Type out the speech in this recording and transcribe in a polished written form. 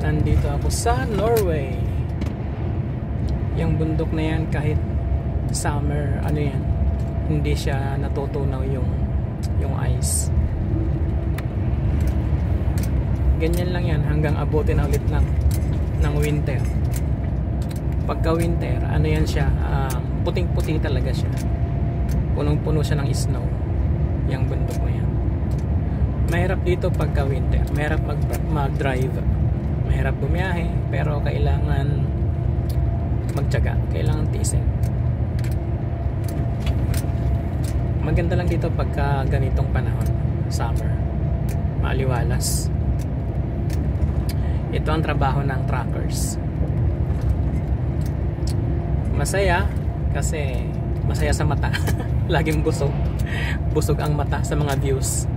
Nandito ako sa Norway. Yung bundok na yan, kahit summer, ano yan, hindi siya natutunaw yung ice. Ganyan lang yan hanggang abutin na ulit ng winter. Pagka winter, ano yan siya, puting-puti talaga siya. Punong-puno siya ng snow, yung bundok na yan. Mahirap dito pagka winter, mahirap mag-drive, mahirap bumiyahe, pero kailangan magtiyaga, kailangan tiisin. Maganda lang dito pagka ganitong panahon, summer, maliwalas. Ito ang trabaho ng truckers. Masaya kasi masaya sa mata. Laging busog ang mata sa mga views.